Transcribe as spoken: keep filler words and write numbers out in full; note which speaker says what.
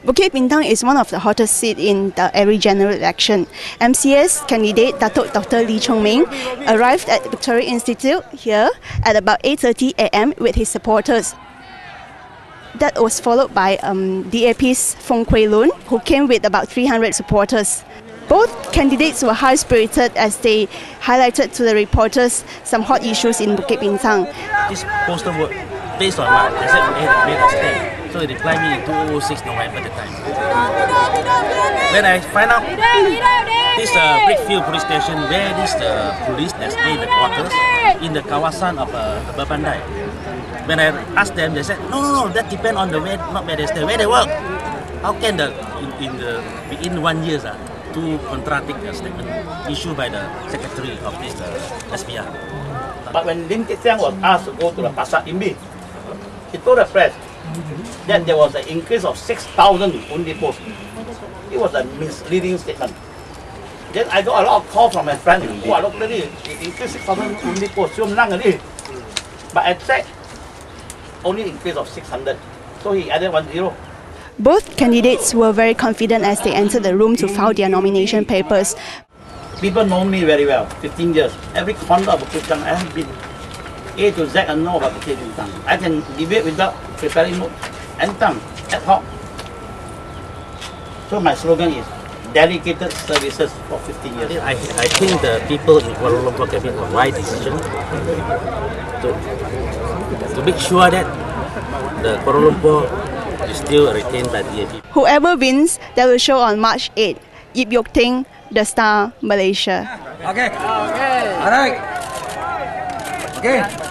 Speaker 1: Bukit Bintang is one of the hottest seats in the every general election. M C S candidate Datuk Doctor Chong Meng arrived at Victoria Institute here at about eight thirty a m with his supporters. That was followed by um, D A P's Fong who came with about three hundred supporters. Both candidates were high-spirited as they highlighted to the reporters some hot issues in Bukit Bintang.
Speaker 2: This poster work based on what they said made a stay. So they replied me in two thousand six November the time. When I find out this uh, Brickfield police station where this uh, police that stay the quarters in the kawasan of uh, Babandai. When I asked them, they said, no, no, no, that depends on the way, not where they stay, where they work. How can the in, in the within one year uh, to contradict the statement issued by the secretary of this uh, S P R?
Speaker 3: But when Lim Kit Siang was asked to go to the Pasar Imbi, he told the press that there was an increase of six thousand only posts. It was a misleading statement. Then I got a lot of calls from my friends. Oh, I look at it, it increased six thousand only posts. But I checked, only increase of six hundred. So he added one zero.
Speaker 1: Both candidates were very confident as they entered the room to file their nomination papers.
Speaker 3: People know me very well, fifteen years. Every corner of Bukit Bintang I have been. A to Z and know about Bukit Bintang. I can debate without preparing notes. Anytime, ad hoc. So my slogan is dedicated services for fifteen years.
Speaker 2: I, I think the people in Kuala Lumpur can make a right decision to, to make sure that the Kuala Lumpur is still retained by D A P.
Speaker 1: Whoever wins, that will show on March eighth. Yip Yok Ting, The Star, Malaysia.
Speaker 4: Okay. Okay. All right. Okay.